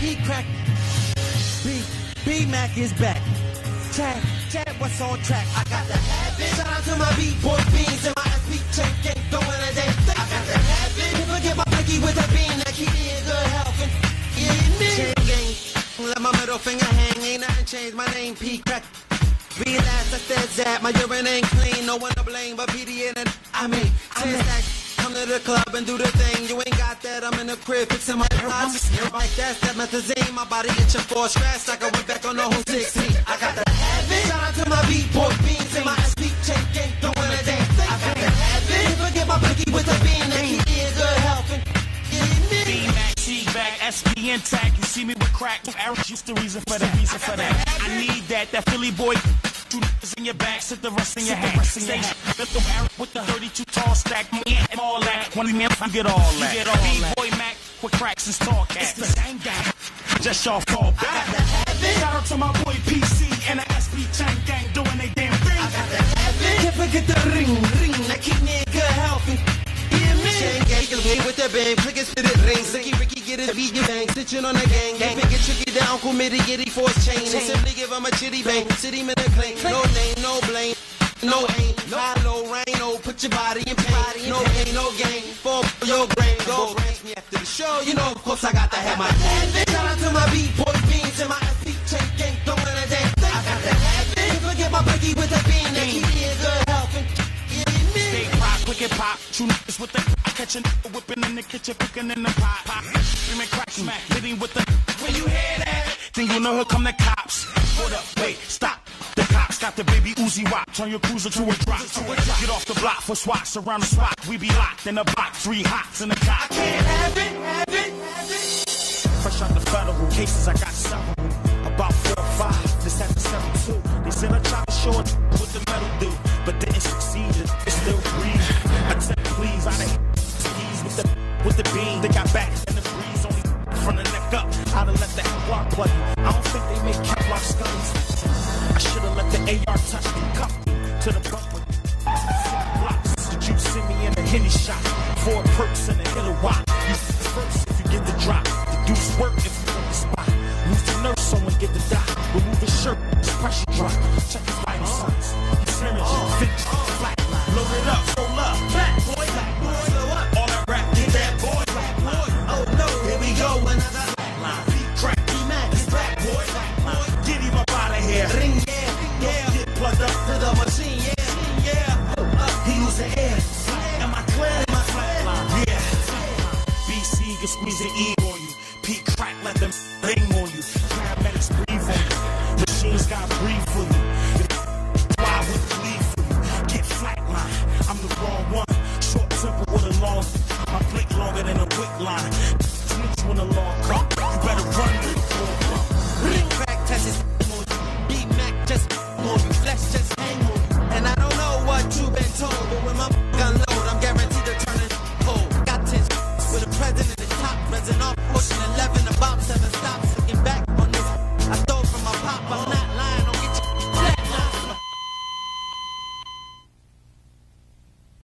He crack. B-Mac is back. Chat, what's on track? I got the habit. Shout out to my B-boy beans and my SP check gang throwing a damn thing. I got the habit. Never get my blicky with a bean that keep me in good health. And chain gang, let my middle finger hang. Ain't nothing changed. My name P-Crack. Relax, I said that. My urine ain't clean. No one to blame but PD and I mean, come to the club and do the thing. You ain't got that. I'm in the crib fixing my clothes. Like that's that methazine. My body itching for a scratch like I went back on the whole 16. I got the habit. Shout out to my B-boy beans and my SP check gang doing a damn thing. I got the habit. Never get my blicky with a bean that keep me in good health. B-Mac, C-Back, SP intact. You see me with crack. Aaron's used the reason for that. I need that Philly boy. Two niggas in your back, sit the rest in your hat. Lift the Aaron with the 32 tall stack, and all that. When you get all that. B-Boy Mac with cracks and tall cats. It's the gang gang. Just y'all fall back. Shout out to my boy PC and the SP Chain Gang doing they damn thing. I got the habit. Can't forget the ring that keep me in good health. Chain gang, with the bang, click it, spit it, ring. Ricky, get it, beat your bang, stitching on the gang. Pick it, tricky down, Uncle Mitty, get it for his chain. And simply give him a chitty bang, city man a claim. No name, no blame, no aim. High, low, rain, no, put your body in pain. No pain, no gain, for your brain. Go rank me after the show, you know, of course I got to have my habit. Shout out to my B-boy beans and my SP Chain Gang, throwing a damn thing. I got the habit. Never forget my blicky with a bean that keep me in good health. Stay rock, quick and pop, two niggas with the catch a nigga whipping in the kitchen, cooking in the pot. Screaming crack smack, hitting with the. When you hear that, then you know here come the cops. Hold up, wait, stop. The cops got the baby Uzi Wop. Turn your cruiser to a drop. Get off the block for swats around the spot. We be locked in the block, 3 hots in the cop. I can't have it. Fresh out the federal cases, I got several. About 4 or 5, this at the 7-2. They said I tried to show it what the metal do, but didn't succeed. It's still breathing. I said please, I done with the beam. They got back and the breeze only from the neck up. I'd have let the Kevlar plug me. I don't think they make Kevlar skulls. I should have let the AR touch me, cuff me to the bumper. Blocks. Did you see me in a Henny shot? 4 perks and a hitter walk. You first if you get the drop. The deuce work if you get the spot. Lose the nurse, someone get the dot. Remove the shirt, pressure drop. Check his vital signs. His energy, finish, flat. Load it up, roll up. Black boy, slow up. All that rap, get that boy. Oh no, here we go. Another line. P-Crack, B-Mac, it's black boy. Get him up out of here. Ring, yeah. Get plugged up to the machine, yeah. He using air. Am I clear? Yeah. BC can squeeze the E on you. P-Crack, let them ring on you. Paramedics breathe on you. Machines got breathe for you. Why would bleed for you? Get flatline. I'm the wrong one. Short temper with a long. My blink longer than a wick line. Snitch when the law come. You better run to the floor. Ring crack touches on you. B-Mac just on you. Flesh just hang on you. And I don't know what you've been told, but when my gun load, I'm guaranteed to turn it cold. Got 10 with a president at the top, resin off, pushing 11, about 7 stops.